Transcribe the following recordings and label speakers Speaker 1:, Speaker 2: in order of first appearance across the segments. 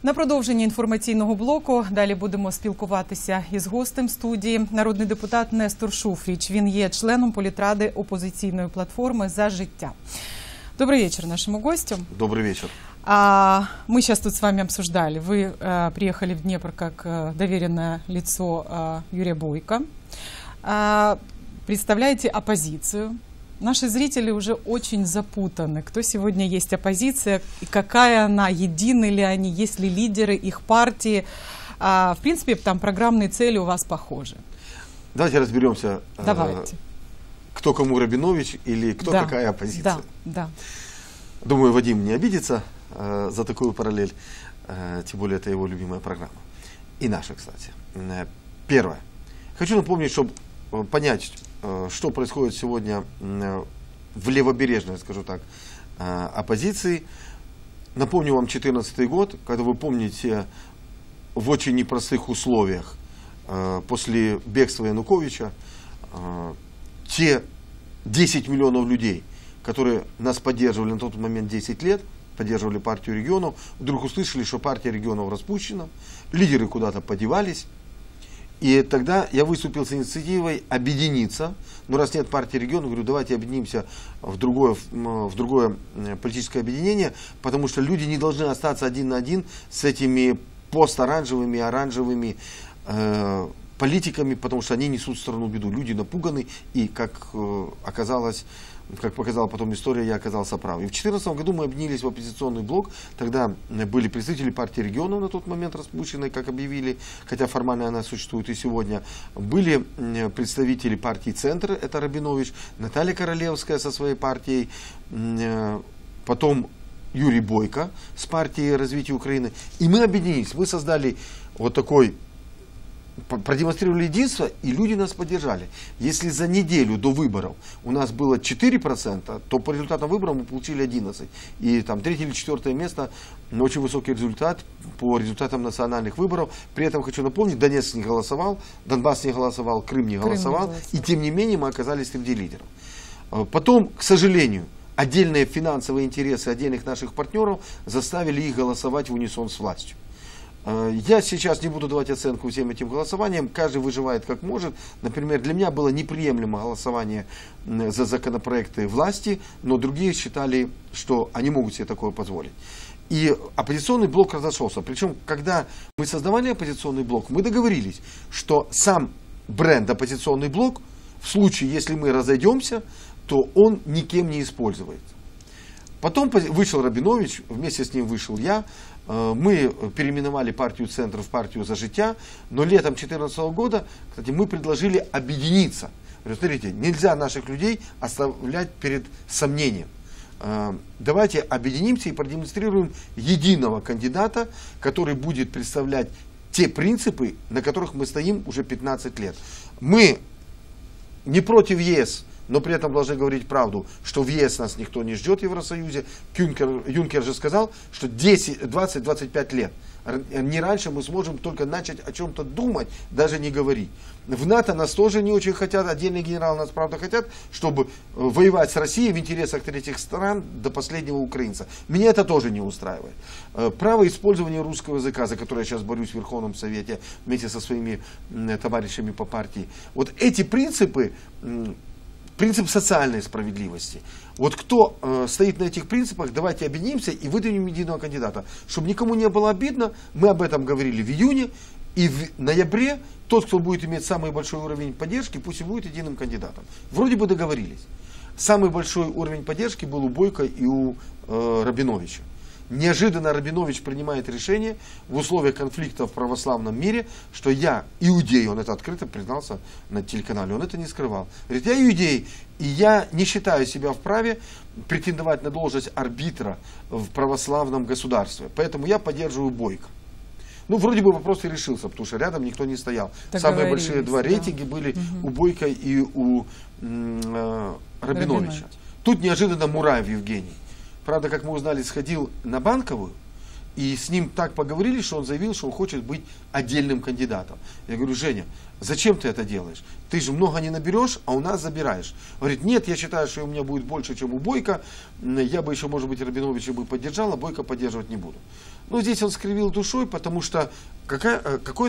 Speaker 1: На продовження інформаційного блоку далі будемо спілкуватися із гостем студії. Народний депутат Нестор Шуфрич. Він є членом політради опозиційної платформи «За життя». Добрый вечер нашему гостю.
Speaker 2: Добрый вечер.
Speaker 1: Мы сейчас тут с вами обсуждали. Вы приехали в Днепр как доверенное лицо Юрия Бойко. Представляете оппозицию. Наши зрители уже очень запутаны. Кто сегодня есть оппозиция и какая она, едины ли они, есть ли лидеры их партии. В принципе, там программные цели у вас похожи.
Speaker 2: Давайте разберемся,
Speaker 1: Давайте.
Speaker 2: Кто кому Рабинович или кто какая оппозиция.
Speaker 1: Да.
Speaker 2: Думаю, Вадим не обидится за такую параллель, тем более это его любимая программа. И наша, кстати. Первое. Хочу напомнить, чтобы понять, что происходит сегодня в левобережной, скажу так, оппозиции. Напомню вам 2014 год, когда вы помните, в очень непростых условиях после бегства Януковича те 10 миллионов людей, которые нас поддерживали на тот момент 10 лет, поддерживали партию регионов, вдруг услышали, что партия регионов распущена, лидеры куда-то подевались. И тогда я выступил с инициативой объединиться. Но раз нет партии регионов, говорю, давайте объединимся в другое политическое объединение, потому что люди не должны остаться один на один с этими посторанжевыми, оранжевыми политиками, потому что они несут страну беду. Люди напуганы, и как оказалось, как показала потом история, я оказался прав. И в 2014 году мы объединились в оппозиционный блок. Тогда были представители партии регионов на тот момент распущенной, как объявили, хотя формально она существует и сегодня. Были представители партии «Центр», это Рабинович, Наталья Королевская со своей партией, потом Юрий Бойко с партией развития Украины. И мы объединились, мы создали вот такой, продемонстрировали единство, и люди нас поддержали. Если за неделю до выборов у нас было 4%, то по результатам выборов мы получили 11%. И там 3-е или 4-е место, но очень высокий результат по результатам национальных выборов. При этом хочу напомнить, Донецк не голосовал, Донбасс не голосовал, Крым не голосовал. И тем не менее мы оказались среди лидеров. Потом, к сожалению, отдельные финансовые интересы отдельных наших партнеров заставили их голосовать в унисон с властью. Я сейчас не буду давать оценку всем этим голосованиям, каждый выживает как может. Например, для меня было неприемлемо голосование за законопроекты власти, но другие считали, что они могут себе такое позволить. И оппозиционный блок разошелся. Причем, когда мы создавали оппозиционный блок, мы договорились, что сам бренд оппозиционный блок, в случае, если мы разойдемся, то он никем не используется. Потом вышел Рабинович, вместе с ним вышел я. Мы переименовали партию «Центр» в партию «За життя», но летом 2014 года, кстати, мы предложили объединиться. Смотрите, нельзя наших людей оставлять перед сомнением. Давайте объединимся и продемонстрируем единого кандидата, который будет представлять те принципы, на которых мы стоим уже 15 лет. Мы не против ЕС, но при этом должны говорить правду, что в ЕС нас никто не ждет в Евросоюзе. Юнкер же сказал, что 20-25 лет. Не раньше мы сможем только начать о чем-то думать, даже не говорить. В НАТО нас тоже не очень хотят, отдельные генералы нас правда хотят, чтобы воевать с Россией в интересах третьих стран до последнего украинца. Меня это тоже не устраивает. Право использования русского языка, за которое я сейчас борюсь в Верховном Совете вместе со своими товарищами по партии. Вот эти принципы, принцип социальной справедливости. Вот кто стоит на этих принципах, давайте объединимся и выдвинем единого кандидата. Чтобы никому не было обидно, мы об этом говорили в июне, и в ноябре тот, кто будет иметь самый большой уровень поддержки, пусть и будет единым кандидатом. Вроде бы договорились. Самый большой уровень поддержки был у Бойко и у Рабиновича. Неожиданно Рабинович принимает решение в условиях конфликта в православном мире, что я иудей, он это открыто признался на телеканале, он это не скрывал. Говорит, я иудей, и я не считаю себя вправе претендовать на должность арбитра в православном государстве, поэтому я поддерживаю Бойко. Ну, вроде бы вопрос и решился, потому что рядом никто не стоял. Самые большие два рейтинга были у Бойко и у Рабиновича. Тут неожиданно Мураев Евгений. Правда, как мы узнали, сходил на Банковую И с ним так поговорили, что он заявил, что он хочет быть отдельным кандидатом. Я говорю: Женя, зачем ты это делаешь? Ты же много не наберешь, а у нас забираешь. Говорит: нет, я считаю, что у меня будет больше, чем у Бойко. Я бы еще, может быть, Рабиновича бы поддержал, а Бойко поддерживать не буду. Но здесь он скривил душой, потому что какая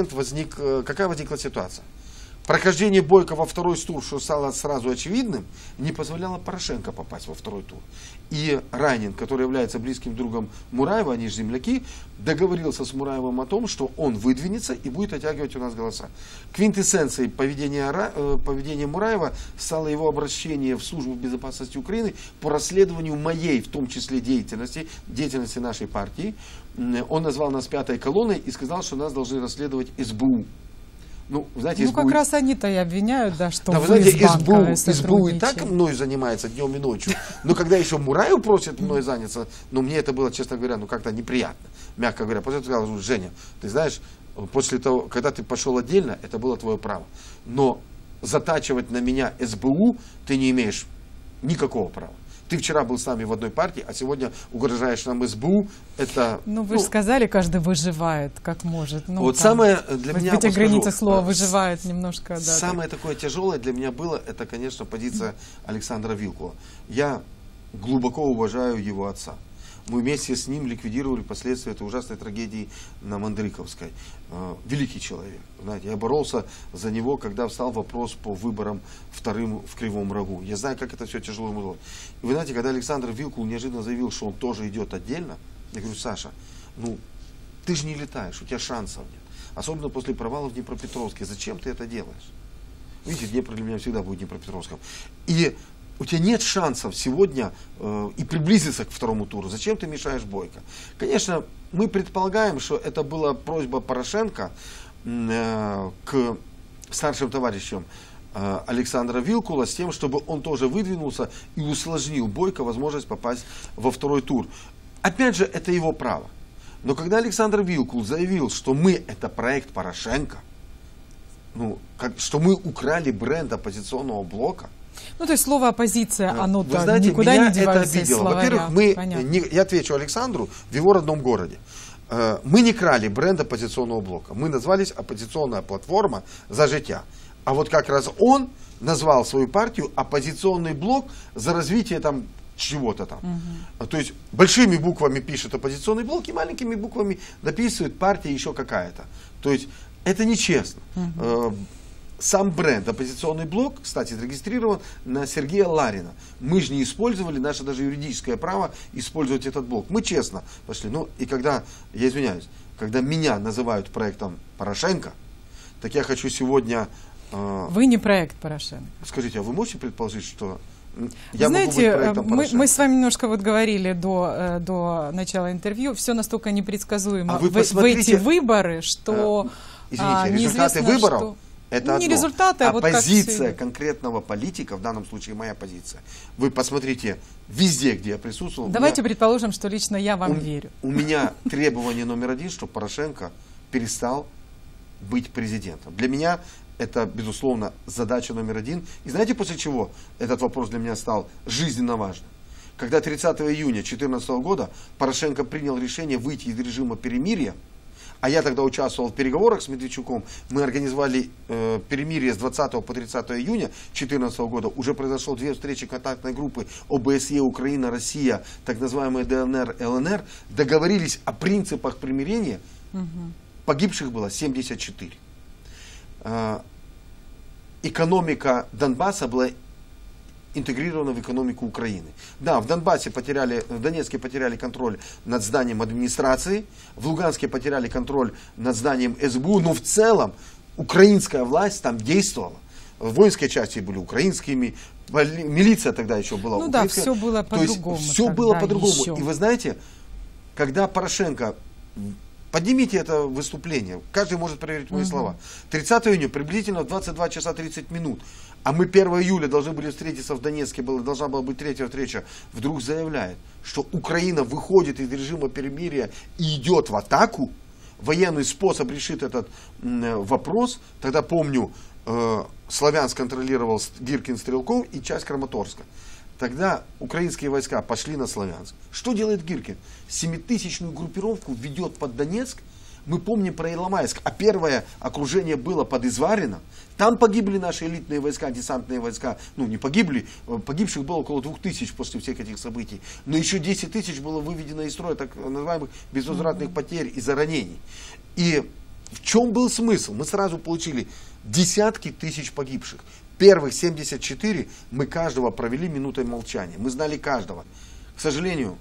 Speaker 2: возникла ситуация? Прохождение Бойко во второй тур, что стало сразу очевидным, не позволяло Порошенко попасть во второй тур. И Райнин, который является близким другом Мураева, они же земляки, договорился с Мураевым о том, что он выдвинется и будет оттягивать у нас голоса. Квинтэссенцией поведения Мураева стало его обращение в Службу безопасности Украины по расследованию моей, в том числе деятельности нашей партии. Он назвал нас пятой колонной и сказал, что нас должны расследовать СБУ. Ну, знаете, СБУ...
Speaker 1: как раз они-то и обвиняют, да, что
Speaker 2: да,
Speaker 1: вы
Speaker 2: знаете,
Speaker 1: с банками
Speaker 2: СБУ и так мною занимается днем и ночью. Но когда еще Мураев просит мной заняться, мне это было, честно говоря, как-то неприятно, мягко говоря. После этого я сказал: Женя, ты знаешь, после того, когда ты пошел отдельно, это было твое право. Но затачивать на меня СБУ ты не имеешь никакого права. Ты вчера был с нами в одной партии, а сегодня угрожаешь нам СБУ. Это,
Speaker 1: вы же сказали, каждый выживает как может.
Speaker 2: Самое для меня,
Speaker 1: в этих границах слова выживает немножко. Да,
Speaker 2: самое такое тяжелое для меня было, это, конечно, позиция Александра Вилкула. Я глубоко уважаю его отца. Мы вместе с ним ликвидировали последствия этой ужасной трагедии на Мандриковской. Великий человек. Знаете, я боролся за него, когда встал вопрос по выборам вторым в Кривом Рогу. Я знаю, как это все тяжело ему было. И вы знаете, когда Александр Вилкул неожиданно заявил, что он тоже идет отдельно, я говорю: Саша, ты же не летаешь, у тебя шансов нет. Особенно после провала в Днепропетровске. Зачем ты это делаешь? Видите, Днепр для меня всегда будет Днепропетровском. И у тебя нет шансов сегодня и приблизиться к второму туру. Зачем ты мешаешь Бойко? Конечно, мы предполагаем, что это была просьба Порошенко к старшим товарищам Александра Вилкула с тем, чтобы он тоже выдвинулся и усложнил Бойко возможность попасть во второй тур. Опять же, это его право. Но когда Александр Вилкул заявил, что мы это проект Порошенко, что мы украли бренд оппозиционного блока,
Speaker 1: то есть слово оппозиция, оно
Speaker 2: вы знаете,
Speaker 1: никуда
Speaker 2: меня
Speaker 1: не девается
Speaker 2: это обидело. Во-первых, я отвечу Александру в его родном городе. Мы не крали бренд оппозиционного блока. Мы назвались оппозиционная платформа «За життя». А вот как раз он назвал свою партию «Оппозиционный блок за развитие чего-то там». То есть большими буквами пишет «Оппозиционный блок» и маленькими буквами дописывает «Партия еще какая-то». То есть это нечестно. Сам бренд «Оппозиционный блок», кстати, зарегистрирован на Сергея Ларина. Мы же не использовали наше даже юридическое право использовать этот блок. Мы честно пошли. И когда, я извиняюсь, когда меня называют проектом Порошенко, так я хочу сегодня...
Speaker 1: Вы не проект Порошенко.
Speaker 2: Скажите, а вы можете предположить, что... Я
Speaker 1: Знаете, мы с вами немножко говорили до начала интервью, все настолько непредсказуемо в эти выборы, что...
Speaker 2: Извините, результаты выборов...
Speaker 1: Что...
Speaker 2: Это
Speaker 1: не
Speaker 2: одно.
Speaker 1: результаты, а
Speaker 2: позиция конкретного политика, в данном случае моя позиция. Вы посмотрите везде, где я присутствовал.
Speaker 1: Давайте предположим, что лично я вам верю.
Speaker 2: У меня требование номер один, чтобы Порошенко перестал быть президентом. Для меня это, безусловно, задача номер один. И знаете, после чего этот вопрос для меня стал жизненно важным? Когда 30 июня 2014 года Порошенко принял решение выйти из режима перемирия, а я тогда участвовал в переговорах с Медведчуком, мы организовали перемирие с 20 по 30 июня 2014 года. Уже произошло 2 встречи контактной группы ОБСЕ, Украина, Россия, так называемые ДНР, ЛНР. Договорились о принципах примирения. Погибших было 74. Экономика Донбасса была интегрирована в экономику Украины. Да, в Донецке потеряли контроль над зданием администрации, в Луганске потеряли контроль над зданием СБУ, но в целом украинская власть там действовала. Воинские части были украинскими, милиция тогда еще была украинская.
Speaker 1: Все было по-другому.
Speaker 2: Все было по-другому. И вы знаете, когда Порошенко... Поднимите это выступление, каждый может проверить мои слова. 30 июня, приблизительно в 22 часа 30 минут, а мы 1 июля должны были встретиться в Донецке, должна была быть 3-я встреча, вдруг заявляет, что Украина выходит из режима перемирия и идет в атаку, военный способ решит этот вопрос. Тогда помню, Славянск контролировал Гиркин-Стрелков и часть Краматорска. Тогда украинские войска пошли на Славянск. Что делает Гиркин? 7000-ную группировку ведет под Донецк. Мы помним про Иломайск, а первое окружение было под Изварино. Там погибли наши элитные войска, десантные войска. Ну, не погибли, погибших было около 2000 после всех этих событий. Но еще 10 тысяч было выведено из строя так называемых безвозвратных потерь из-за ранений. И в чем был смысл? Мы сразу получили десятки тысяч погибших. Первых 74 мы каждого провели минутой молчания. Мы знали каждого. К сожалению,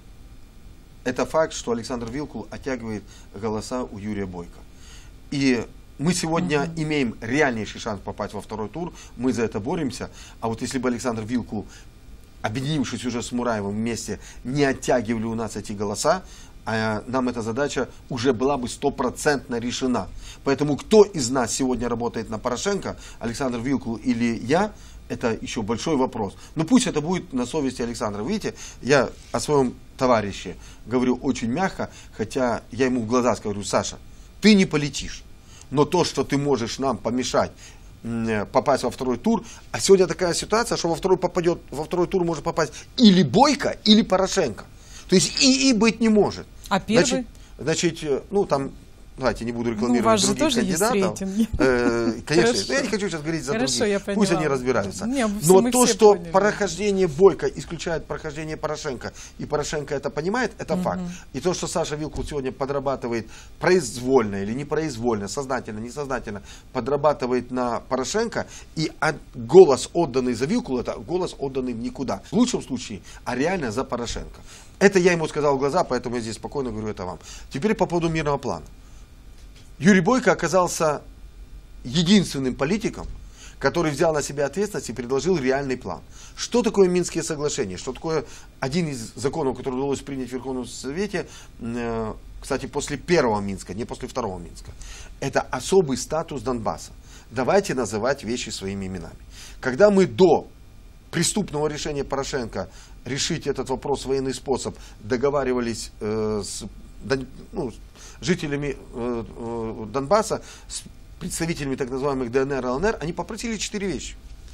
Speaker 2: это факт, что Александр Вилкул оттягивает голоса у Юрия Бойко. И мы сегодня имеем реальнейший шанс попасть во второй тур. Мы за это боремся. А вот если бы Александр Вилкул, объединившись уже с Мураевым вместе, не оттягивали у нас эти голоса, нам эта задача уже была бы 100% решена. Поэтому кто из нас сегодня работает на Порошенко, Александр Вилкул или я, это еще большой вопрос. Но пусть это будет на совести Александра. Видите, я о своем товарище говорю очень мягко, хотя я ему в глаза говорю: Саша, ты не полетишь. Но то, что ты можешь нам помешать попасть во второй тур, а сегодня такая ситуация, что во второй тур может попасть или Бойко, или Порошенко. То есть и быть не может.
Speaker 1: А первый?
Speaker 2: Значит, ну там, давайте не буду рекламировать других кандидатов. Конечно, я не хочу сейчас говорить за других. Пусть они разбираются. Но то, что прохождение Бойко исключает прохождение Порошенко, и Порошенко это понимает, это факт. И то, что Саша Вилкул сегодня подрабатывает произвольно или непроизвольно, сознательно, несознательно, подрабатывает на Порошенко, и голос, отданный за Вилкул, это голос, отданный в никуда. В лучшем случае, а реально за Порошенко. Это я ему сказал в глаза, поэтому я здесь спокойно говорю это вам. Теперь по поводу мирного плана. Юрий Бойко оказался единственным политиком, который взял на себя ответственность и предложил реальный план. Что такое Минские соглашения? Что такое один из законов, который удалось принять в Верховном Совете, кстати, после первого Минска, не после второго Минска. Это особый статус Донбасса. Давайте называть вещи своими именами. Когда мы до преступного решения Порошенко решить этот вопрос в военный способ договаривались с жителями Донбасса, с представителями так называемых ДНР и ЛНР, они попросили 4 вещи.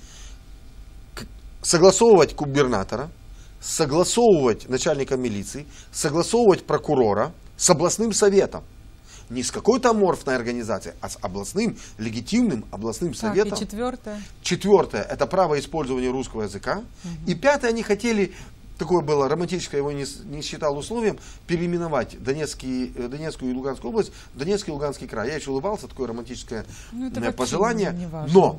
Speaker 2: Согласовывать губернатора, согласовывать начальника милиции, согласовывать прокурора с областным советом. Не с какой-то аморфной организацией, а с областным, легитимным областным советом.
Speaker 1: И четвертое?
Speaker 2: Четвертое – это право использования русского языка. И пятое, они хотели, такое было романтическое, его не считал условием, переименовать Донецкую и Луганскую область в Донецкий и Луганский край. Я еще улыбался, такое романтическое пожелание. Но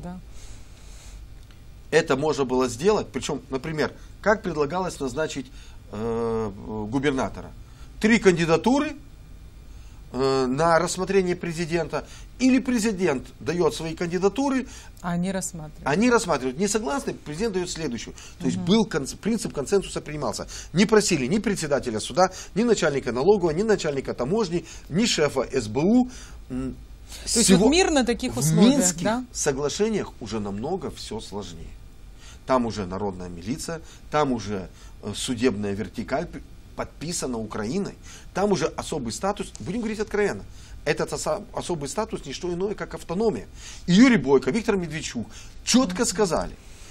Speaker 2: это можно было сделать, причем, например, как предлагалось назначить губернатора. 3 кандидатуры на рассмотрение президента, или президент дает свои кандидатуры,
Speaker 1: они рассматривают.
Speaker 2: Они рассматривают. Не согласны, президент дает следующую. То есть был принцип консенсуса принимался. Не просили ни председателя суда, ни начальника налоговой, ни начальника таможни, ни шефа СБУ.
Speaker 1: То есть вот мир на таких условиях.
Speaker 2: В Минских соглашениях уже намного все сложнее. Там уже народная милиция, там уже судебная вертикаль подписана Украиной, там уже особый статус, будем говорить откровенно, этот особый статус не что иное, как автономия. И Юрий Бойко, Виктор Медведчук четко сказали,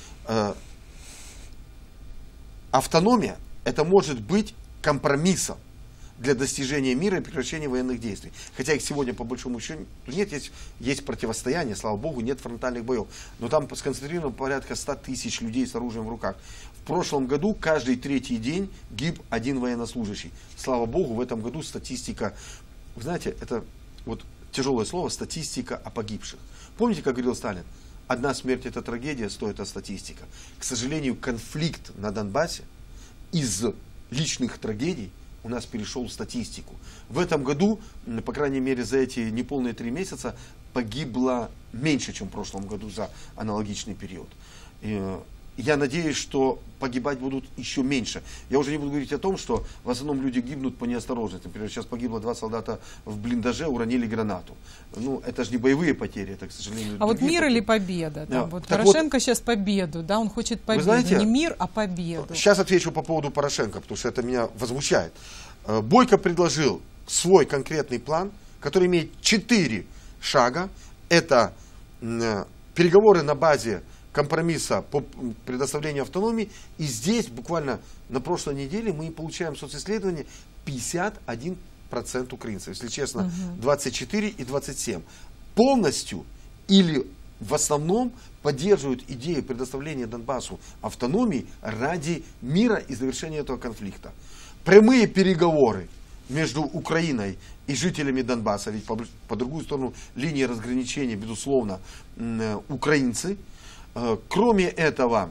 Speaker 2: автономия это может быть компромиссом для достижения мира и прекращения военных действий. Хотя их сегодня по большому счету нет, есть противостояние, слава богу, нет фронтальных боев. Но там сконцентрировано порядка 100 тысяч людей с оружием в руках. В прошлом году каждый 3-й день гиб 1 военнослужащий. Слава богу, в этом году статистика, вы знаете, это вот тяжелое слово, статистика о погибших. Помните, как говорил Сталин? Одна смерть это трагедия, стоит а статистика. К сожалению, конфликт на Донбассе из личных трагедий у нас перешел в статистику. В этом году, по крайней мере за эти неполные 3 месяца, погибло меньше, чем в прошлом году за аналогичный период. Я надеюсь, что погибать будут еще меньше. Я уже не буду говорить о том, что в основном люди гибнут по неосторожности. Например, сейчас погибло 2 солдата в блиндаже, уронили гранату. Ну, это же не боевые потери, это, к сожалению,
Speaker 1: а вот мир потери. Или победа? Да, вот Порошенко сейчас победу, да, он хочет победу. Знаете, не мир, а победу.
Speaker 2: Сейчас отвечу по поводу Порошенко, потому что это меня возмущает. Бойко предложил свой конкретный план, который имеет 4 шага. Это переговоры на базе компромисса по предоставлению автономии. И здесь буквально на прошлой неделе мы получаем социсследование 51% украинцев, если честно, 24 и 27. Полностью или в основном поддерживают идею предоставления Донбассу автономии ради мира и завершения этого конфликта. Прямые переговоры между Украиной и жителями Донбасса, ведь по другую сторону линии разграничения, безусловно, украинцы. Кроме этого,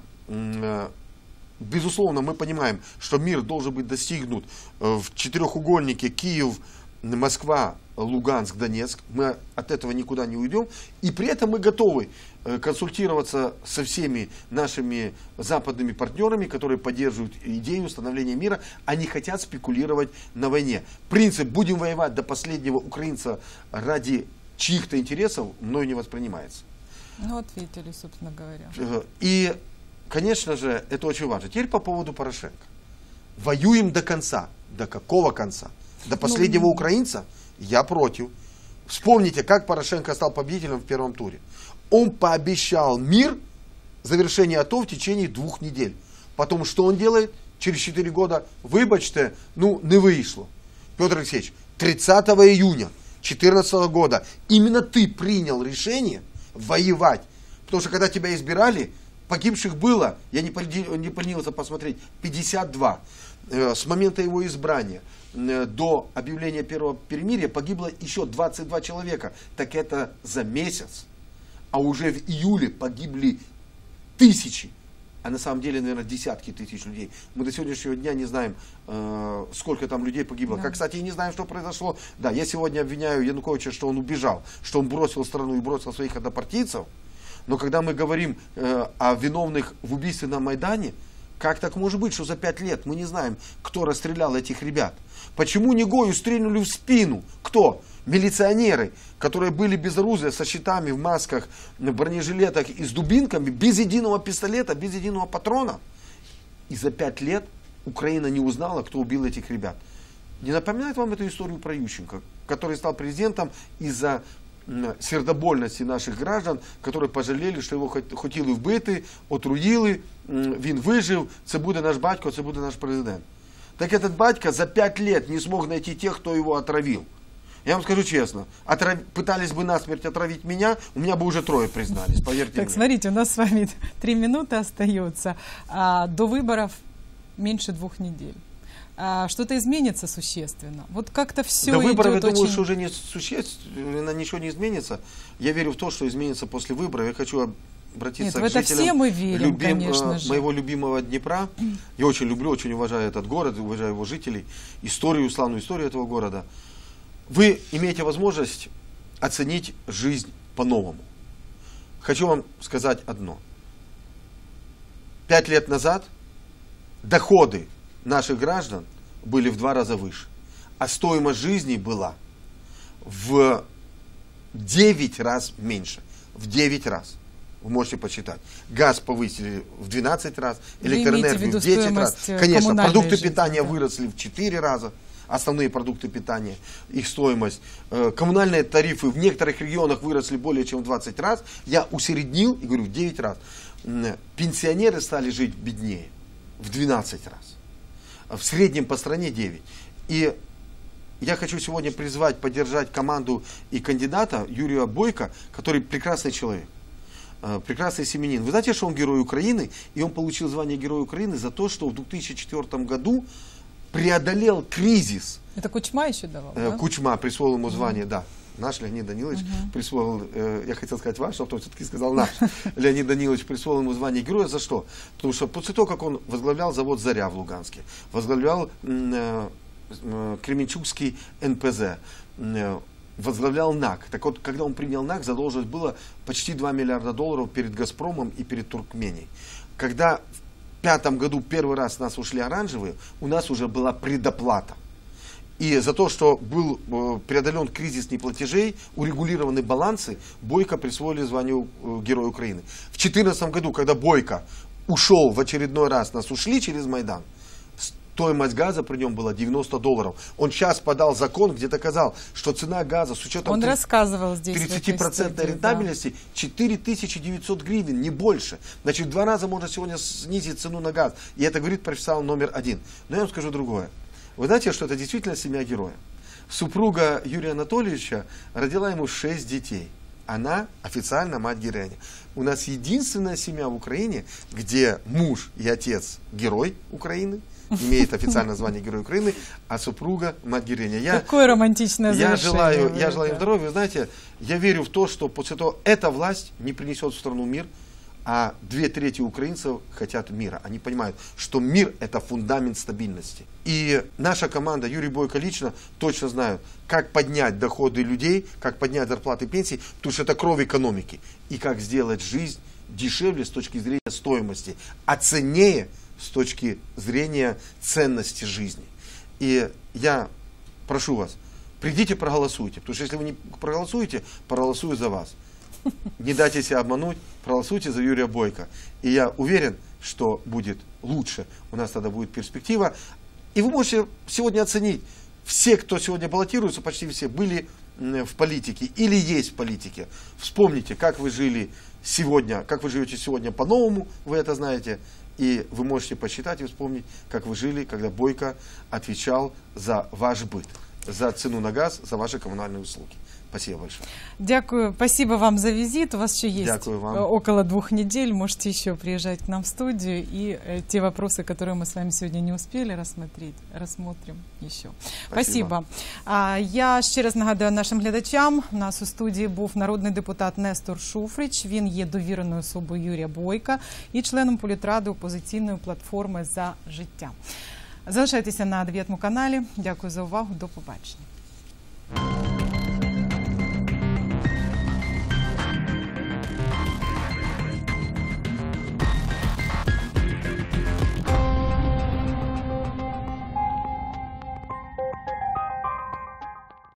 Speaker 2: безусловно, мы понимаем, что мир должен быть достигнут в четырехугольнике Киев, Москва, Луганск, Донецк. Мы от этого никуда не уйдем. И при этом мы готовы консультироваться со всеми нашими западными партнерами, которые поддерживают идею установления мира. Они хотят спекулировать на войне. Принцип «будем воевать до последнего украинца ради чьих-то интересов» мною не воспринимается.
Speaker 1: Ну, ответили, собственно говоря.
Speaker 2: И, конечно же, это очень важно. Теперь по поводу Порошенко. Воюем до конца. До какого конца? До последнего украинца? Я против. Вспомните, как Порошенко стал победителем в первом туре. Он пообещал мир, завершение АТО в течение 2 недель. Потом что он делает? Через 4 года, выбачьте, не вышло. Петр Алексеевич, 30 июня 2014 года именно ты принял решение воевать. Потому что когда тебя избирали, погибших было, я не поленился посмотреть, 52. С момента его избрания до объявления первого перемирия погибло еще 22 человека. Так это за месяц. А уже в июле погибли тысячи. А на самом деле, наверное, десятки тысяч людей. Мы до сегодняшнего дня не знаем, сколько там людей погибло. Да. Как, кстати, и не знаем, что произошло. Да, я сегодня обвиняю Януковича, что он убежал, что он бросил страну и бросил своих однопартийцев. Но когда мы говорим о виновных в убийстве на Майдане, как так может быть, что за 5 лет мы не знаем, кто расстрелял этих ребят? Почему Негою стрельнули в спину? Кто? Милиционеры, которые были без оружия, со щитами, в масках, в бронежилетах и с дубинками, без единого пистолета, без единого патрона. И за 5 лет Украина не узнала, кто убил этих ребят. Не напоминает вам эту историю про Ющенко, который стал президентом из-за сердобольності наших граждан, які пожаліли, що його хотіли вбити, отруїли, він вижив, це буде наш батько, це буде наш президент. Так этот батько за 5 лет не смог найти тех, кто его отравил. Я вам скажу честно, пытались бы насмерть отравить меня, у меня бы уже 3 признались, поверьте мне.
Speaker 1: Так, смотрите, у нас с вами 3 минуты остается. До выборов меньше 2 недель. Что-то изменится существенно. Вот как-то все
Speaker 2: до выборов,
Speaker 1: идет
Speaker 2: я думаю,
Speaker 1: очень...
Speaker 2: что уже не существенно, ничего не изменится. Я верю в то, что изменится после выборов. Я хочу обратиться к жителям
Speaker 1: все мы верим, конечно же.
Speaker 2: Моего любимого Днепра. Я очень люблю, очень уважаю этот город, уважаю его жителей, историю, славную историю этого города. Вы имеете возможность оценить жизнь по-новому. Хочу вам сказать одно. 5 лет назад доходы наших граждан были в 2 раза выше, а стоимость жизни была в 9 раз меньше. В 9 раз. Вы можете посчитать. Газ повысили в 12 раз, электроэнергию в 10 раз. Конечно, продукты питания выросли в 4 раза. Основные продукты питания, их стоимость. Коммунальные тарифы в некоторых регионах выросли более чем в 20 раз. Я усреднил и говорю в 9 раз. Пенсионеры стали жить беднее в 12 раз. В среднем по стране 9. И я хочу сегодня призвать, поддержать команду и кандидата Юрия Бойко, который прекрасный человек, прекрасный семьянин. Вы знаете, что он герой Украины, и он получил звание Героя Украины за то, что в 2004 году преодолел кризис.
Speaker 1: Это Кучма еще давал, да?
Speaker 2: Кучма присвоил ему звание, да. Наш Леонид Данилович присвоил, я хотел сказать ваш, а потом все-таки сказал наш. Леонид Данилович присвоил ему звание героя. За что? Потому что после того, как он возглавлял завод «Заря» в Луганске, возглавлял Кременчугский НПЗ, возглавлял НАК. Так вот, когда он принял НАК, задолженность было почти $2 миллиарда перед «Газпромом» и перед Туркменией. Когда в 2005 году первый раз нас ушли оранжевые, у нас уже была предоплата. И за то, что был преодолен кризис неплатежей, урегулированы балансы, Бойко присвоили звание Героя Украины. В 2014 году, когда Бойко ушел в очередной раз, нас ушли через Майдан, Стоимость газа при нем была $90. Он сейчас подал закон, где доказал, что цена газа с учетом
Speaker 1: Он рассказывал здесь
Speaker 2: 30% рентабельности 4900 гривен, не больше. Значит, в 2 раза можно сегодня снизить цену на газ. И это говорит профессионал номер 1. Но я вам скажу другое. Вы знаете, что это действительно семья героя? Супруга Юрия Анатольевича родила ему 6 детей. Она официально мать-героиня. У нас единственная семья в Украине, где муж и отец герой Украины, имеет официальное звание Герой Украины, а супруга мать-героиня.
Speaker 1: Какое романтичное завершение.
Speaker 2: Я желаю им здоровья. Знаете, я верю в то, что после того эта власть не принесет в страну мир, а 2/3 украинцев хотят мира. Они понимают, что мир – это фундамент стабильности. И наша команда, Юрий Бойко лично, точно знают, как поднять доходы людей, как поднять зарплаты и пенсии, потому что это кровь экономики. И как сделать жизнь дешевле с точки зрения стоимости, а ценнее с точки зрения ценности жизни. И я прошу вас, придите проголосуйте, потому что если вы не проголосуете, проголосую за вас. Не дайте себя обмануть, проголосуйте за Юрия Бойко. И я уверен, что будет лучше. У нас тогда будет перспектива. И вы можете сегодня оценить, все, кто сегодня баллотируется, почти все были в политике или есть в политике. Вспомните, как вы жили сегодня, как вы живете сегодня по-новому, вы это знаете. И вы можете посчитать и вспомнить, как вы жили, когда Бойко отвечал за ваш быт, за цену на газ, за ваши коммунальные услуги. Спасибо большое.
Speaker 1: Дякую. Спасибо вам за визит. У вас еще есть
Speaker 2: вам.
Speaker 1: около 2 недель. Можете еще приезжать к нам в студию. И те вопросы, которые мы с вами сегодня не успели рассмотреть, рассмотрим еще. Спасибо. Я ще раз нагадую нашим глядачам. У нас у студії був народний депутат Нестор Шуфрич. Він є довіреною особою Юрія Бойка і членом політради опозиційної платформи «За життя». Залишайтеся на 9 каналі. Дякую за увагу. До побачення.